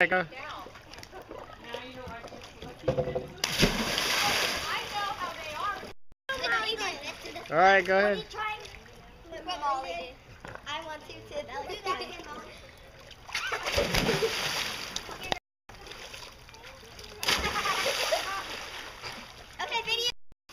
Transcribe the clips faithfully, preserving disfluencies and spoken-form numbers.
right, go. All right, go ahead. I want to too. That looks fun. Okay, video.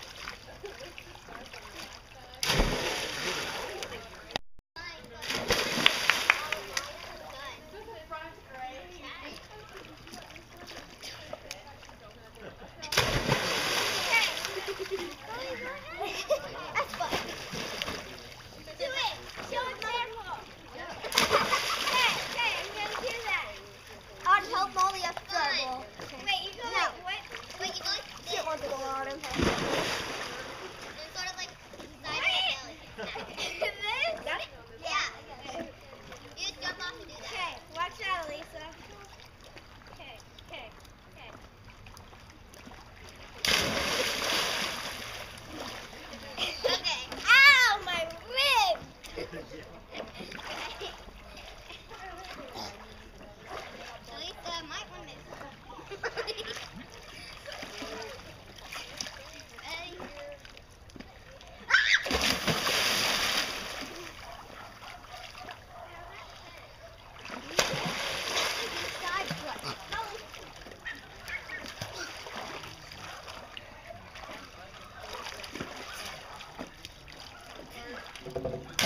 That's fun. Do it. Show example. Okay, okay, I'm gonna do that. On help Molly up trouble. Wait, you go like what? Wait, you go like this. Shit wants to go on him. It's sort of like side of the belly. This? Got it? Yeah. You just jump off and do that. Okay, watch out, Elisa. Okay, okay, okay. Okay. Ow, my rib! Elisa might want this. Ready? Ah!